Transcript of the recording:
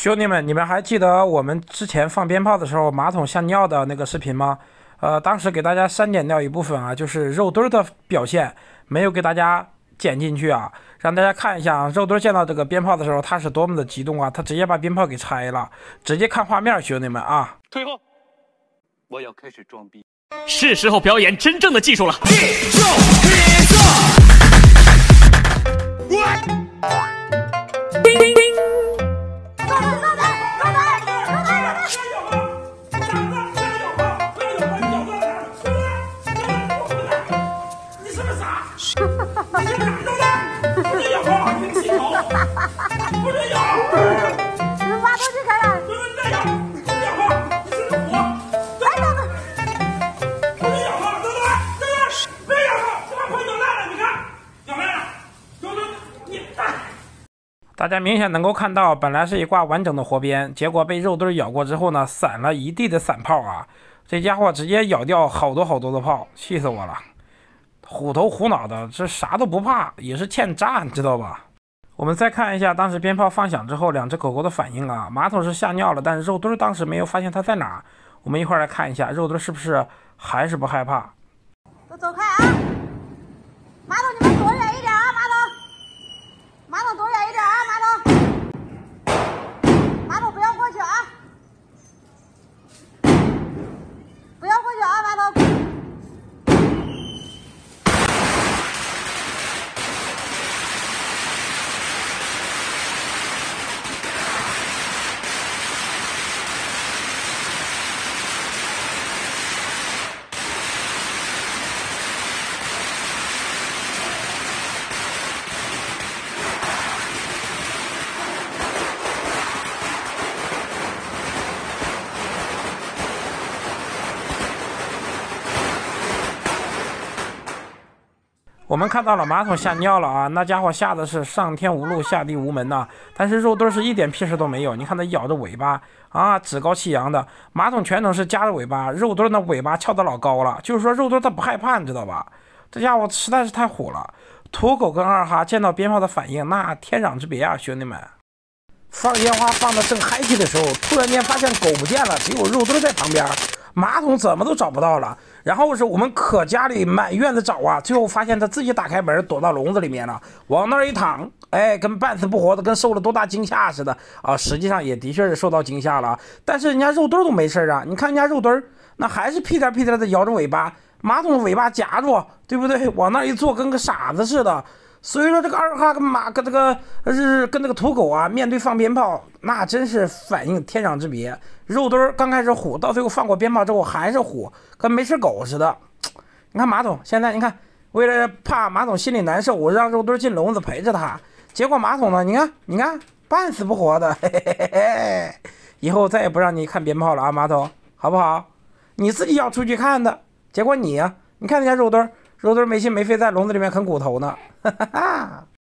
兄弟们，你们还记得我们之前放鞭炮的时候马桶吓尿的那个视频吗？当时给大家删减掉一部分啊，就是肉墩的表现没有给大家剪进去啊，让大家看一下啊，肉墩见到这个鞭炮的时候他是多么的激动啊，他直接把鞭炮给拆了，直接看画面，兄弟们啊！ 退后，我要开始装逼， 是时候表演真正的技术了。 大家明显能够看到，本来是一挂完整的活鞭，结果被肉墩咬过之后呢，散了一地的散炮啊！这家伙直接咬掉好多的炮，气死我了！虎头虎脑的，这啥都不怕，也是欠炸，你知道吧？我们再看一下当时鞭炮放响之后，两只狗狗的反应啊。马桶是吓尿了，但是肉墩当时没有发现它在哪儿。我们一块儿来看一下，肉墩是不是还是不害怕？ 都走开啊！马桶，你们躲远一点啊！马桶躲远一点啊！马桶不要过去啊！不要过去啊！马桶。 我们看到了马桶吓尿了啊，那家伙吓得是上天无路下地无门呐、但是肉墩是一点屁事都没有，你看他咬着尾巴啊，趾高气扬的。马桶全程是夹着尾巴，肉墩的尾巴翘得老高了，就是说肉墩他不害怕，你知道吧？这家伙实在是太虎了。土狗跟二哈见到鞭炮的反应，那天壤之别啊，兄弟们！放烟花放的正嗨气的时候，突然间发现狗不见了，只有肉墩在旁边。马桶怎么都找不到了，然后是我们可家里满院子找啊，最后发现他自己打开门躲到笼子里面了，往那儿一躺，哎，跟半死不活的，跟受了多大惊吓似的啊！实际上也的确是受到惊吓了，但是人家肉墩都没事啊，你看人家肉墩那还是屁颠屁颠的摇着尾巴，马桶尾巴夹住，对不对？往那儿一坐，跟个傻子似的。所以说这个二哈跟这个土狗啊，面对放鞭炮，那真是反应天壤之别。肉墩刚开始虎，到最后放过鞭炮之后还是虎，跟没吃狗似的。你看马桶现在，你看为了怕马桶心里难受，我让肉墩进笼子陪着他，结果马桶呢，你看半死不活的，嘿嘿嘿嘿。以后再也不让你看鞭炮了啊，马桶，好不好？你自己要出去看的，结果你呀、你看人家肉墩没心没肺在笼子里面啃骨头呢，哈哈哈。